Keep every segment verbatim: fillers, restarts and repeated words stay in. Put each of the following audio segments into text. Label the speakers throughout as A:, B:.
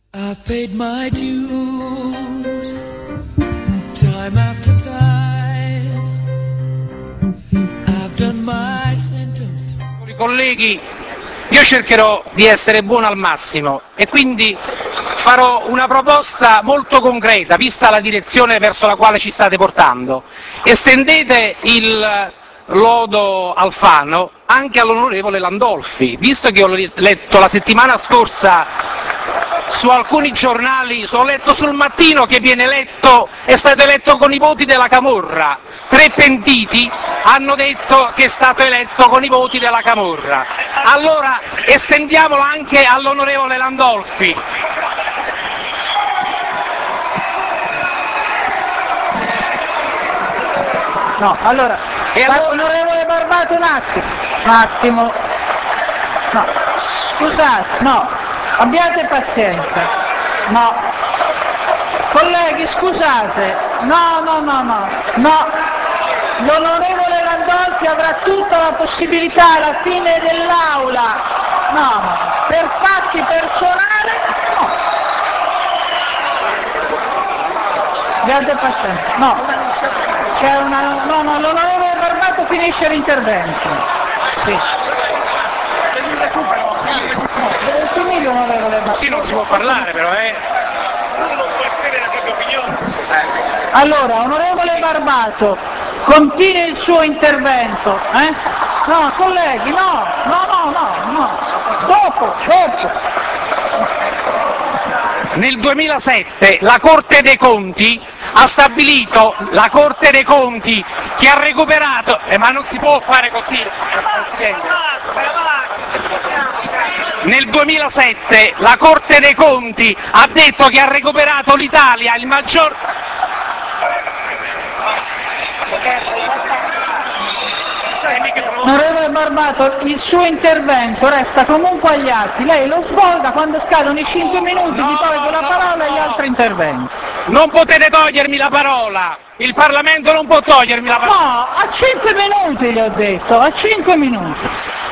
A: I've paid my dues, time after time. I've done my sentence.
B: Colleghi, io cercherò di essere buono al massimo e quindi farò una proposta molto concreta, vista la direzione verso la quale ci state portando. Estendete il lodo Alfano anche all'onorevole Landolfi, visto che ho letto la settimana scorsa su alcuni giornali, ho letto sul Mattino che viene eletto, è stato eletto con i voti della Camorra. Tre pentiti hanno detto che è stato eletto con i voti della Camorra. Allora estendiamolo anche all'onorevole Landolfi.
C: No, allora,
B: E allora...
C: onorevole Barbato, un attimo, un attimo, no, scusate, no, abbiate pazienza, no, colleghi, scusate, no, no, no, no, no, l'onorevole Landolfi avrà tutta la possibilità alla fine dell'aula, no, no, per fatti personali, no, abbiate pazienza, no. C'è una... No, no, l'onorevole Barbato finisce l'intervento. Sì. Deve finire l'onorevole Barbato.
B: Sì, non si può parlare però, eh.
D: Uno non può esprimere la propria opinione.
C: Allora, onorevole Barbato, continui il suo intervento. Eh? No, colleghi, no, no, no, no, no. Dopo, dopo.
B: Nel duemilasette la Corte dei Conti ha stabilito, la Corte dei Conti che ha recuperato, eh, ma non si può fare così, Presidente. Nel duemilasette la Corte dei Conti ha detto che ha recuperato l'Italia il maggior...
C: Onorevole Barbato, il suo intervento resta comunque agli atti, lei lo svolga, quando scadono i cinque minuti
B: No,
C: gli tolgo la
B: no,
C: parola
B: no.
C: agli altri interventi.
B: Non potete togliermi la parola, il Parlamento non può togliermi la parola.
C: No, a cinque minuti le ho detto, a cinque minuti.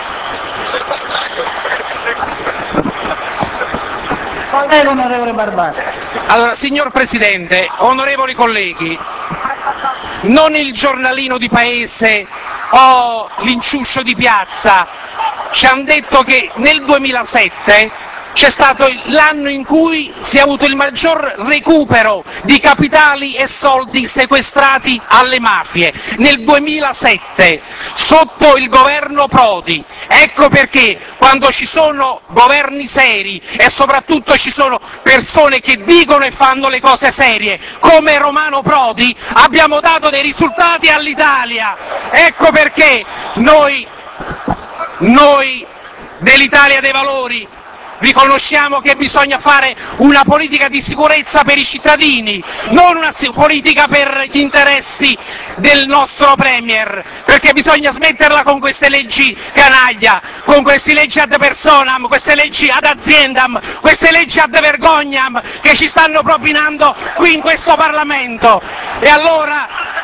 C: Prego, onorevole Barbato.
B: Allora, signor Presidente, onorevoli colleghi, non il giornalino di paese o l'inciuscio di piazza ci hanno detto che nel duemilasette c'è stato l'anno in cui si è avuto il maggior recupero di capitali e soldi sequestrati alle mafie, nel duemilasette, sotto il governo Prodi. Ecco perché quando ci sono governi seri e soprattutto ci sono persone che dicono e fanno le cose serie, come Romano Prodi, abbiamo dato dei risultati all'Italia. Ecco perché noi, noi dell'Italia dei Valori riconosciamo che bisogna fare una politica di sicurezza per i cittadini, non una politica per gli interessi del nostro Premier, perché bisogna smetterla con queste leggi canaglia, con queste leggi ad personam, queste leggi ad aziendam, queste leggi ad vergognam che ci stanno propinando qui in questo Parlamento. E allora,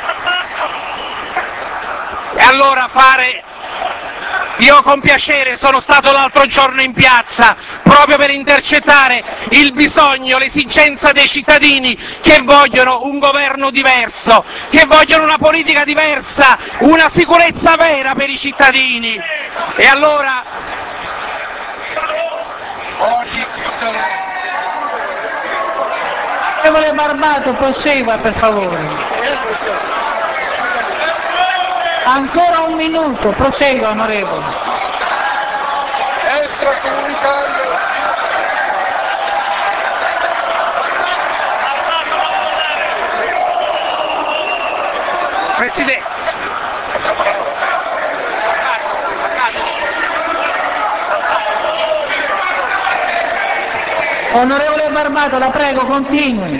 B: e allora fare... Io con piacere sono stato l'altro giorno in piazza proprio per intercettare il bisogno, l'esigenza dei cittadini che vogliono un governo diverso, che vogliono una politica diversa, una sicurezza vera per i cittadini. E allora...
C: Onorevole Barbato, prosegua per favore. Ancora un minuto, prosegua onorevole.
D: Extracomunitario.
B: Presidente.
C: Onorevole Barbato, la prego, continui.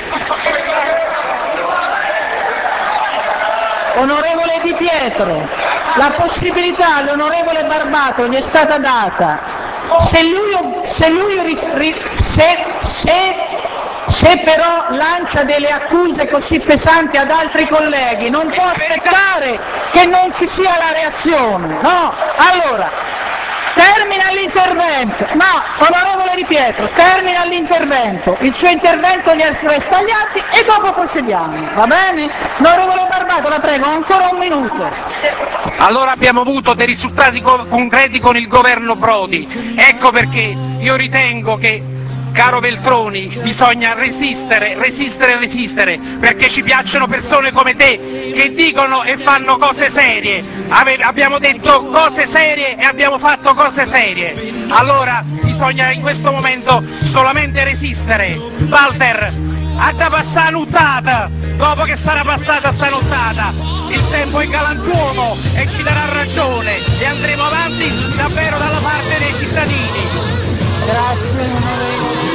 C: Onorevole Di Pietro, la possibilità all'onorevole Barbato gli è stata data. Se lui, se, lui ri, se, se, se però lancia delle accuse così pesanti ad altri colleghi, non può aspettare che non ci sia la reazione, no? Allora, termina l'intervento. No, onorevole Di Pietro, termina l'intervento. Il suo intervento ne resta agli atti e dopo procediamo, va bene? Onorevole Barbato, la prego, ancora un minuto.
B: Allora abbiamo avuto dei risultati co- concreti con il governo Prodi, ecco perché io ritengo che, caro Veltroni, bisogna resistere, resistere, resistere, perché ci piacciono persone come te che dicono e fanno cose serie. Ave- abbiamo detto cose serie e abbiamo fatto cose serie. Allora bisogna in questo momento solamente resistere. Walter, ha da passare nottata, dopo che sarà passata sta nottata. Il tempo è galantuomo e ci darà ragione e andremo avanti davvero dalla parte dei cittadini.
C: Grazie, onorevole.